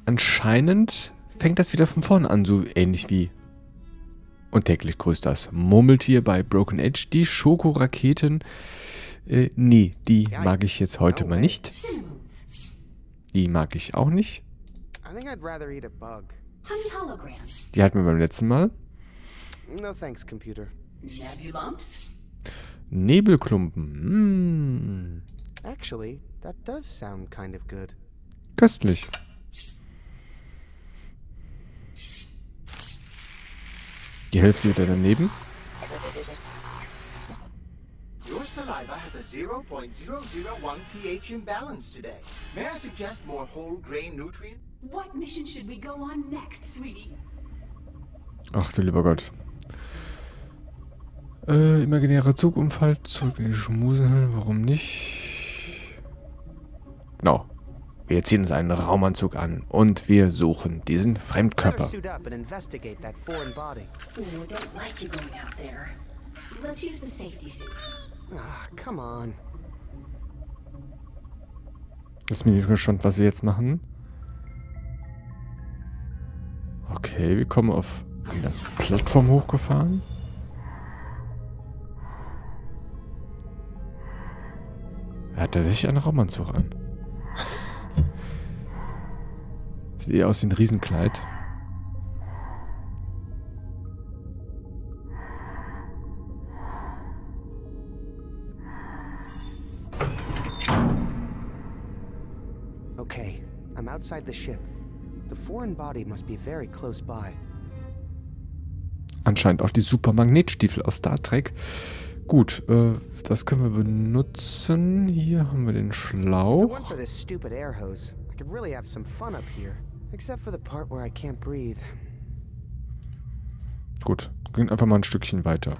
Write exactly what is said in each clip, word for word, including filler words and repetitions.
anscheinend fängt das wieder von vorne an, so ähnlich wie und täglich grüßt das Murmeltier bei Broken Edge. Die Schokoraketen, äh, nee, die mag ich jetzt heute mal nicht. Die mag ich auch nicht. Die hatten wir beim letzten Mal. No thanks, computer. Nebelklumpen. Mm. Actually, that does sound kind of good. Köstlich. Die Hälfte wieder daneben. Your saliva has a zero point zero zero one pH imbalance today. May I suggest more whole grain nutrient? What mission should we go on next, sweetie? Ach du lieber Gott. Äh, imaginärer Zugunfall, zurück in die Schmusenhöhle, warum nicht? Genau. Wir ziehen uns einen Raumanzug an und wir suchen diesen Fremdkörper. Ist mir nicht gespannt, was wir jetzt machen. Okay, wir kommen auf eine Plattform hochgefahren. Hat er sich einen Raumanzug an? Sieht eher aus wie ein Riesenkleid. Okay, I'm outside the ship. The foreign body must be very close by. Anscheinend auch die Supermagnetstiefel aus Star Trek. Gut, äh, das können wir benutzen. Hier haben wir den Schlauch. Gut, gehen einfach mal ein Stückchen weiter.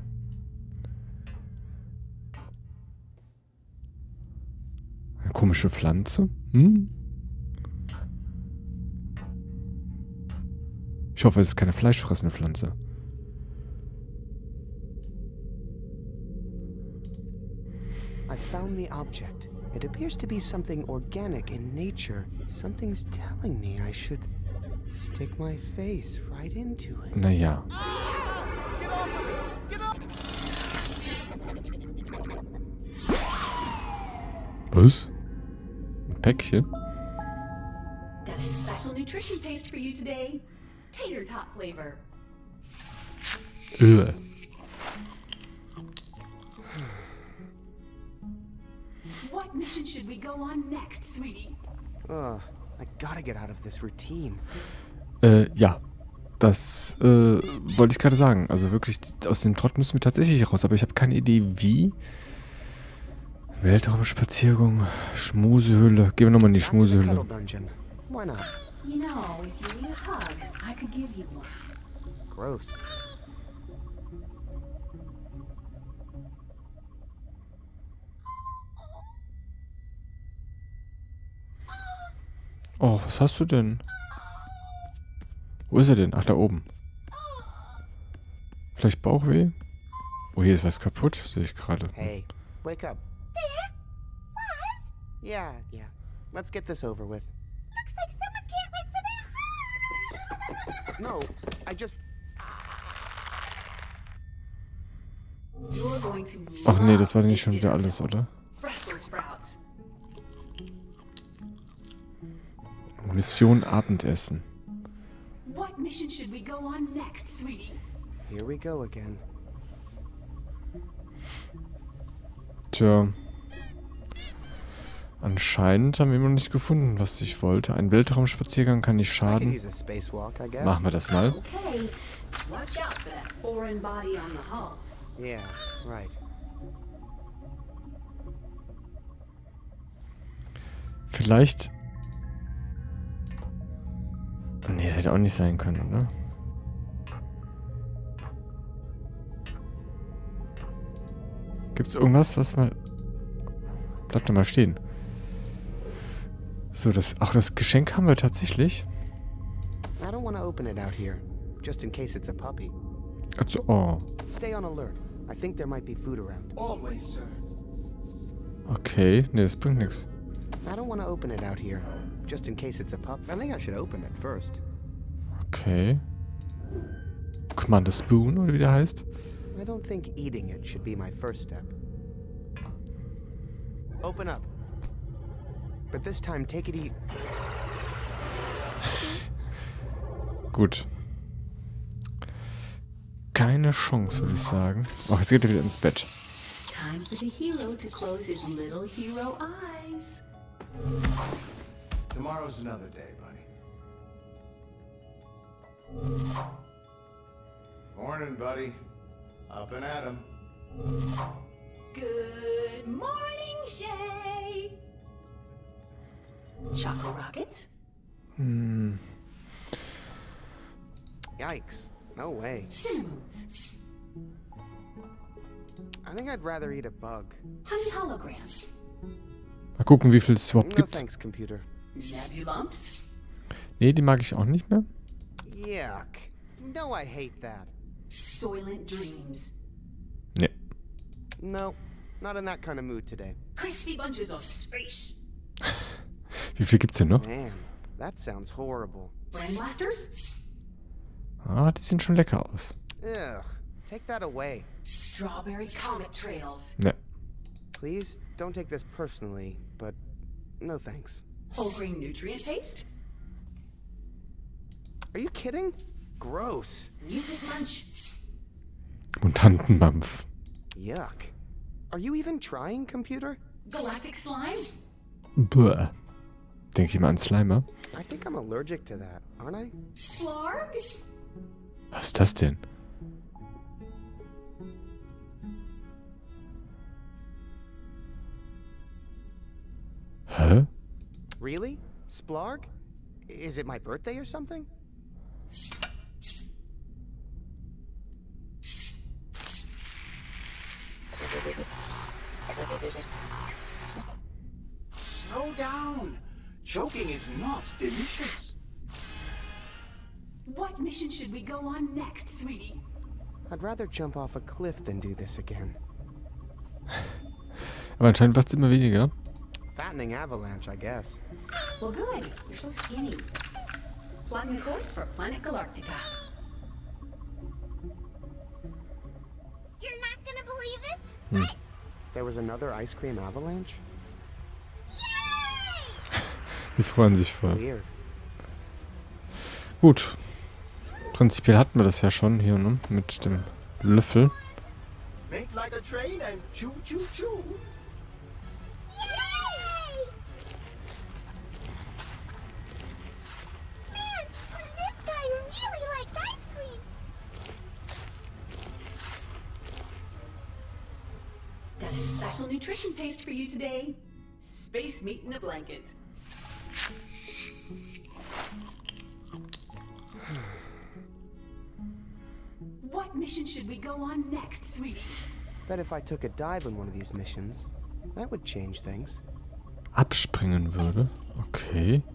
Eine komische Pflanze. Hm? Ich hoffe, es ist keine fleischfressende Pflanze. I found the object. It appears to be something organic in nature. Something's telling me I should stick my face right into it. Naja. Was? Ein Päckchen? Got a special nutrition paste for you today. Tater tot flavor. Ugh. What mission should we go on next, sweetie? Ugh, I gotta get out of this routine. Äh, ja. Das, äh, wollte ich gerade sagen. Also wirklich, aus dem Trott müssen wir tatsächlich raus. Aber ich habe keine Idee, wie. Weltraumspaziergang, Schmusehöhle. Gehen wir nochmal in die Schmusehöhle. Gross. Oh, was hast du denn? Wo ist er denn? Ach, da oben. Vielleicht Bauchweh? Oh, hier ist was kaputt, sehe ich gerade. Hey, wake up. There? Was? Yeah, yeah. Let's get this over with. Looks like someone can't wait for their... No, I just... Ach nee, das war nicht schon wieder alles, oder? Mission Abendessen. What mission should we go on next, sweetie? Here we go again. Tja. Anscheinend haben wir immer noch nicht gefunden, was ich wollte. Ein Weltraumspaziergang kann nicht schaden. Machen wir das mal. Okay. Watch out for that foreign body on the hull. Yeah, right. Vielleicht... Nee, das hätte auch nicht sein können, oder? Gibt's irgendwas, was mal... Bleibt doch mal stehen. So, das... Ach, das Geschenk haben wir tatsächlich. I don't want to open it out here, just in case it's a puppy. Also, oh. Stay on alert. I think there might be food around. Always, sir. Okay, nee, das bringt nichts. I don't want to open it out here. just in case it's a pup. I think I should open it first. Okay. Commander Spoon, oder wie der heißt. I don't think eating it should be my first step. Open up. But this time, take it easy. Gut. Keine Chance, würde ich sagen. Ach, jetzt geht er wieder ins Bett. Time for the hero to close his little hero eyes. Tomorrow's another day, buddy. Morning, buddy. Up and at 'em. Good morning, Shay. Choco Rockets? Hm. Yikes. No way. Cinnamons. I think I'd rather eat a bug. Honey Holograms. Mal gucken, wie viel es überhaupt No gibt. thanks, computer. Nebulumps. Nee, die mag ich auch nicht mehr. Yuck. No, I hate that. Soylent Dreams. Nee. No, not in that kind of mood today. Crispy bunches of space. Wie viel gibt's denn noch? Man, that sounds horrible. Brain Blasters. Ah, die sehen schon lecker aus. Ugh. Take that away. Strawberry Comet Trails. Nee. Please, don't take this personally, but no thanks. Whole grain nutrient paste. Are you kidding? Gross. Mutant Munch. Mutantenmampf. Yuck. Are you even trying, computer? Galactic Slime. Bäh. Denke ich mal an Slimer. I think I'm allergic to that, aren't I? Slarg. Was ist das denn? Hä? Really? Splarg? Is it my birthday or something? Slow down. Choking is not delicious. What mission should we go on next, sweetie? I'd rather jump off a cliff than do this again. Aber anscheinend wird es immer weniger. Fattening avalanche, I guess. Well, good. You're so skinny. Plotting a course for planet Galactica. You're not gonna believe this? Hm. There was another ice cream avalanche? Yay! Die freuen sich voll. Weird. Gut. Prinzipiell hatten wir das ja schon hier, ne? Mit dem Löffel. Make like a train and choo choo choo. Yay! Man, this guy really likes ice cream. Got a special nutrition paste for you today. Space meat in a blanket. What mission should we go on next, sweetie? Bet if I took a dive in one of these missions, that would change things. Abspringen würde. Okay.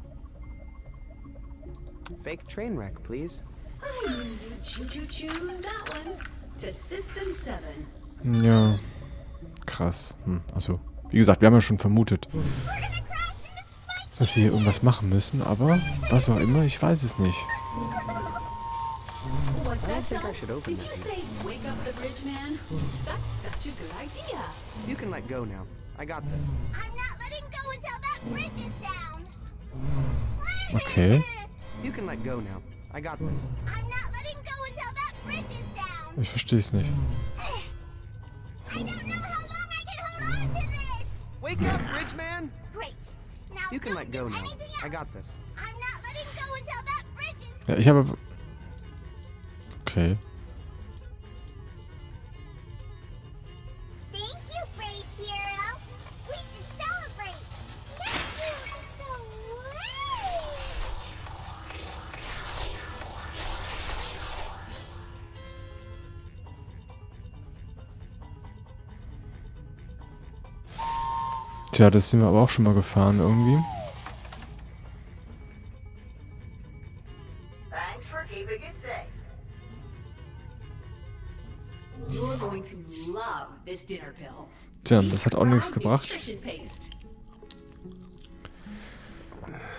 Fake train wreck, please. I knew you'd choo-choo-choose that one. To System seven. Ja. Krass. Hm. Also, wie gesagt, wir haben ja schon vermutet, dass wir hier irgendwas machen müssen, aber was auch immer, ich weiß es nicht. What's I that don't think I song? should open Did you that. say wake up the bridge man? That's such a good idea. You can let go now. I got this. I'm not letting go until that bridge is down. Okay. You can let go now. I got this. I'm not letting go until that bridge is down. Ich verstehe es nicht. I don't know how long I can hold on to this. Wake up, bridge man! Great. Now You can don't let go do now. anything I else. got this. I'm not letting go until that bridge is Ja, ich habe... Okay. Thank you, brave hero. We should celebrate. Thank you. So Tja, das sind wir aber auch schon mal gefahren irgendwie. Thanks for keeping it safe. You're going to love this dinner pill. Tja, das hat auch nichts Brown gebracht. Nutrition paste.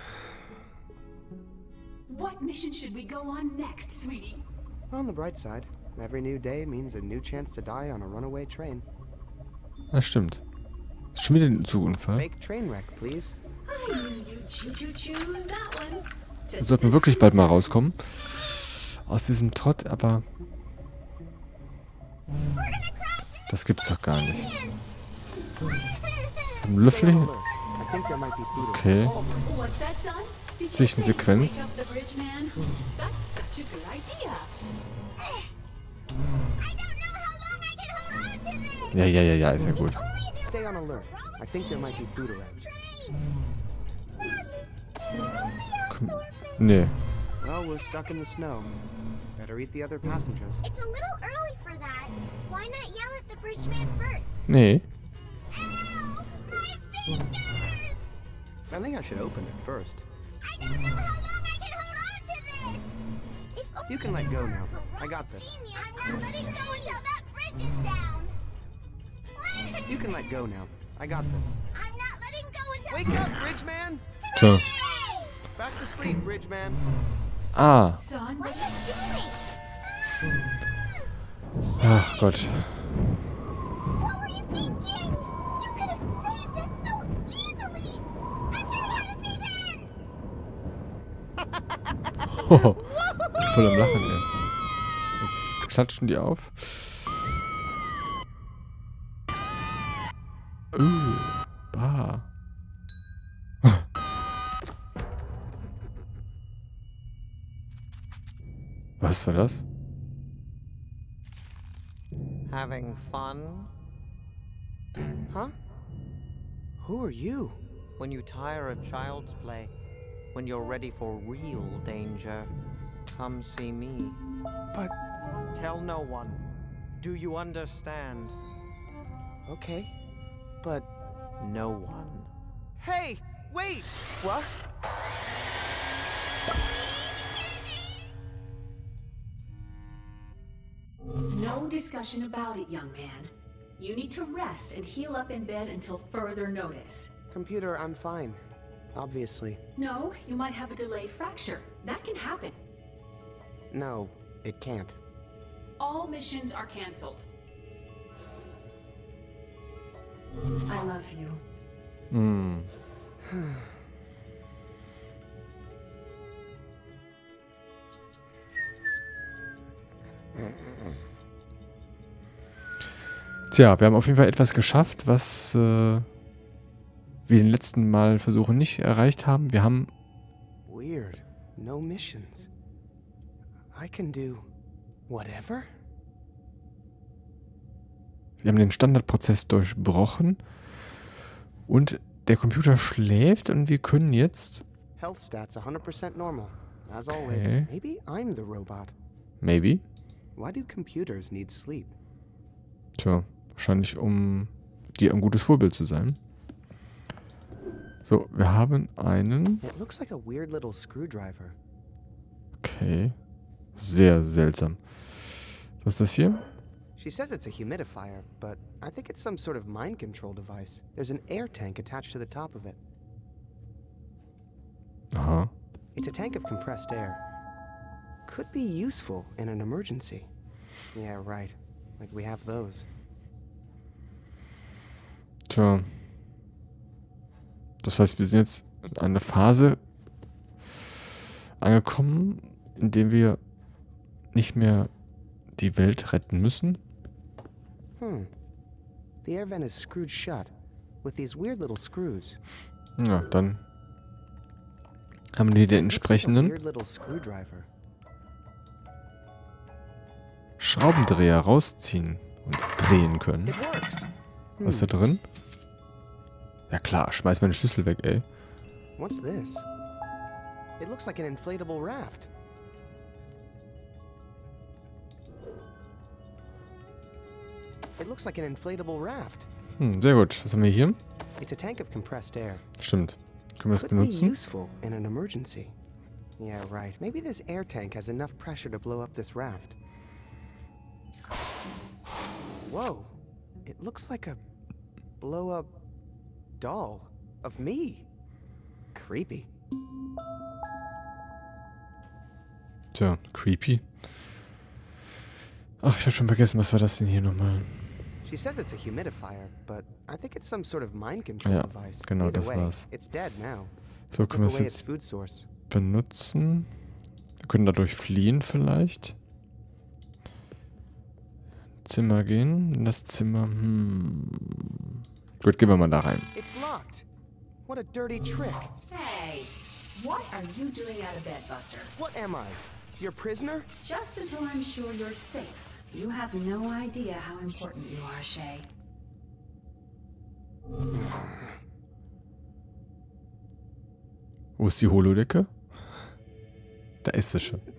What mission should we go on next, sweetie? On the bright side, every new day means a new chance to die on a runaway train. Das stimmt. Ist schon wieder ein Zugunfall. Fake train wreck, please. I knew you'd choo-choo-choose that one. Wir sollten wirklich bald mal rauskommen. Aus diesem Trott, aber... Das gibt's doch gar nicht. Ein Löffel? I think there might be food. Okay. What's that, son? Did you say Zwischensequenz. wake up the bridge man? That's such a good idea. I don't know how long I can hold on to this. Ja, ja, ja, ja, ist ja gut. Stay on alert. I think there might be food around. Komm, nee. Well, we're stuck in the snow. Better eat the other passengers. It's a little early for that. Why not yell at the bridge man first? Nee. Ow! My fingers! I think I should open it first. I don't know how long I can hold on to this. If You can let go now. I got this. I'm not letting go until that bridge is down. You can let go now. I got this. I'm not letting go until. Wake up, bridge man! So. Hey! Back to sleep, bridge man. Ah. Son, What are you doing? Ach Gott. What were you thinking? You could have saved us so easily. I'm very out of season. Hoho. Ist voll am Lachen, ey. Jetzt klatschen die auf. Uh, bah. Was war das? Having fun? Huh? Who are you? When you tire of child's play, when you're ready for real danger, come see me. But, Tell no one. Do you understand? okay. But, No one. hey! Wait! What? no discussion about it, young man. You need to rest and heal up in bed until further notice. Computer, I'm fine. Obviously. No, you might have a delayed fracture. That can happen. No, it can't. All missions are canceled. I love you. Hm. Tja, wir haben auf jeden Fall etwas geschafft, was äh, wir den letzten Mal Versuchen nicht erreicht haben. Wir haben... Weird. No missions. I can do whatever? Wir haben den Standardprozess durchbrochen und der Computer schläft und wir können jetzt... Health stats one hundred percent normal. As always. Okay. Maybe I'm the robot. Maybe. Why do computers need sleep? Tja, wahrscheinlich um dir ein gutes Vorbild zu sein. So, wir haben einen... It looks like a weird little screwdriver. Okay. Sehr seltsam. Was ist das hier? She says it's a humidifier, but I think it's some sort of mind control device. There's an air tank attached to the top of it. Aha. It's a tank of compressed air. Could be useful in an emergency. Yeah, right. Like we have those. Tja. Das heißt, wir sind jetzt in einer Phase angekommen, in der wir nicht mehr die Welt retten müssen. Hmm. The air vent is screwed shut with these weird little screws. Ja, dann haben wir den Looks like a entsprechenden weird little screwdriver. Schraubendreher rausziehen und drehen können. It works. Was ist da drin? Ja klar, schmeiß meine Schlüssel weg, ey. What's this? It looks like an inflatable raft. It looks like an inflatable raft. Hm, sehr gut. Was haben wir hier? It's a tank of compressed air. Stimmt. Können wir das Could be benutzen? useful in an emergency. Yeah, right. Maybe this air tank has enough pressure to blow up this raft. Whoa. It looks like a blow-up doll of me. Creepy. Tja, creepy. Ach, ich habe schon vergessen, was war das denn hier nochmal? She says it's a humidifier, but I think it's some sort of mind control Ja, device. genau, Either das way, war's. It's dead now. So, Took können wir es away its jetzt food source. benutzen? Wir können dadurch fliehen vielleicht. Zimmer gehen. In das Zimmer. Hm. Gut, gehen wir mal da rein. It's locked. What a dirty trick. Hey, what are you doing out of bed, Buster? What am I? Your prisoner? Just until I'm sure you're safe. You have no idea how important you are, Shay. Wo ist die Holodecke? Da ist sie schon.